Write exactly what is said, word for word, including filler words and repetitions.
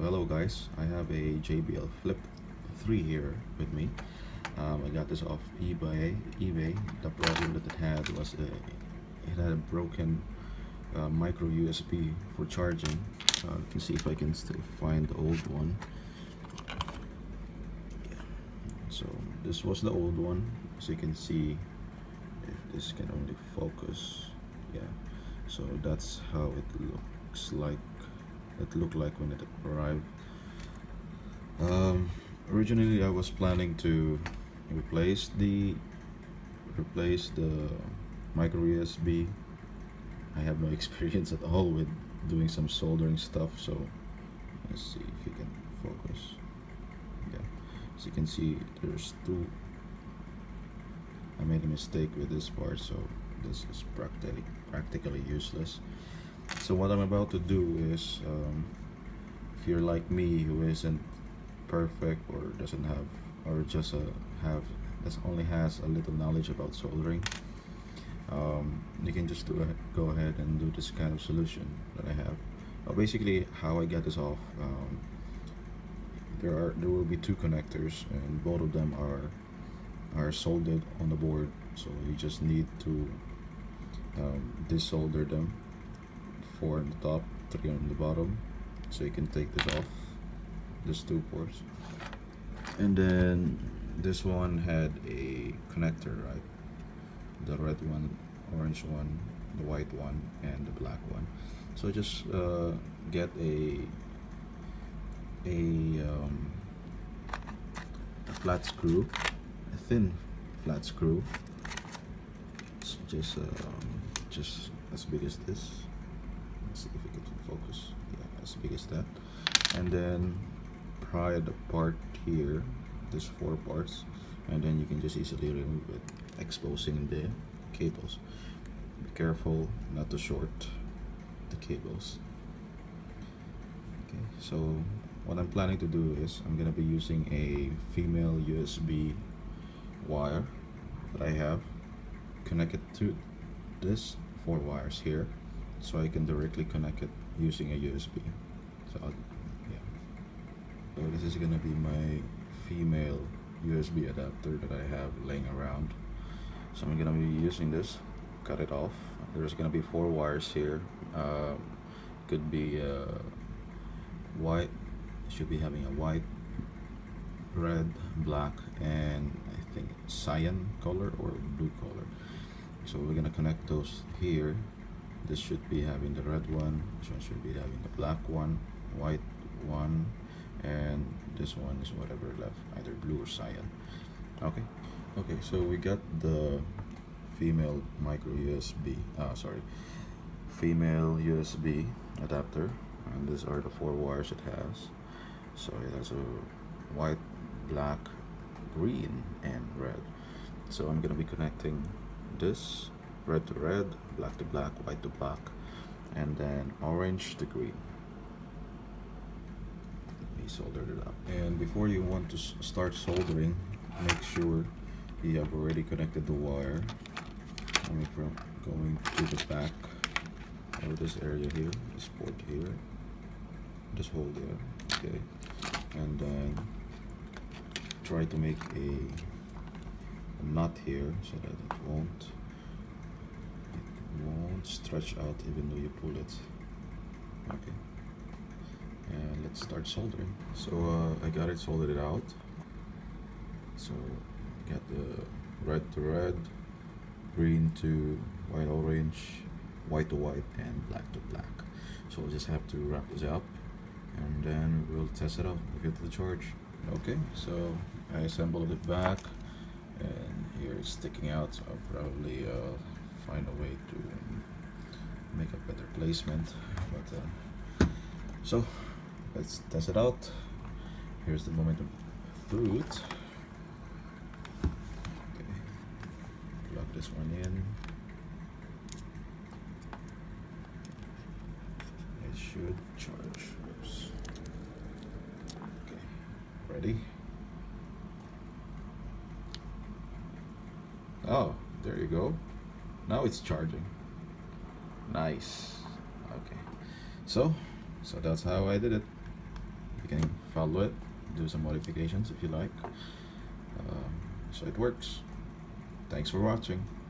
hello guys. I have a J B L Flip three here with me. Um, I got this off eBay. eBay. The problem that it had was uh, it had a broken uh, micro U S B for charging. Uh, you can see if I can still find the old one. So this was the old one. As you can see, if this can only focus, yeah. So that's how it looks like. It looked like when it arrived. Um, originally, I was planning to replace the replace the micro U S B. I have no experience at all with doing some soldering stuff, so let's see if you can focus. Yeah, as you can see, there's two. I made a mistake with this part, so this is practically practically useless. So what I'm about to do is, um, if you're like me who isn't perfect or doesn't have, or just uh, have, just only has a little knowledge about soldering, um, you can just do a, go ahead and do this kind of solution that I have. Uh, basically, how I get this off, um, there are there will be two connectors, and both of them are are soldered on the board. So you just need to um, desolder them. Four on the top, three on the bottom, so you can take this off. There's two ports, and then this one had a connector, right? The red one, orange one, the white one, and the black one. So just uh, get a a, um, a flat screw, a thin flat screw. It's just um, just as big as this. See if it can focus. Yeah, as big as that. And then pry the part here, there's four parts, and then you can just easily remove it, exposing the cables. Be careful not to short the cables. Okay, so what I'm planning to do is I'm gonna be using a female U S B wire that I have, connect it to this four wires here, so I can directly connect it using a U S B. So I'll, yeah. So this is gonna be my female U S B adapter that I have laying around. So I'm gonna be using this. Cut it off. There's gonna be four wires here. Um, could be uh, white. Should be having a white, red, black, and I think cyan color or blue color. So we're gonna connect those here. This should be having the red one, this one should be having the black one, white one, and this one is whatever left, either blue or cyan. Okay, okay, so we got the female micro U S B, uh, sorry, female U S B adapter, and these are the four wires it has. So it has a white, black, green, and red. So I'm gonna be connecting this red to red, black to black, white to black, and then orange to green. Let me solder it up. And before you want to start soldering, make sure you have already connected the wire coming from going to the back of this area here, this port here, this hole there, okay, and then try to make a, a knot here so that it won't won't stretch out even though you pull it. Okay, and let's start soldering. So uh, I got it soldered out. So got the red to red, green to white orange, white to white, and black to black. So we'll just have to wrap this up, and then we'll test it out. We'll get the charge. Okay, so I assembled it back, and here it's sticking out, so I'll probably uh, find a way to make a better placement, but uh, so let's test it out. Here's the momentum through it. Okay, plug this one in. It should charge. Oops. Okay, ready? Oh, there you go. Now it's charging. Nice. Okay, so so that's how I did it. you can follow it, do some modifications if you like. Um, so it works. Thanks for watching.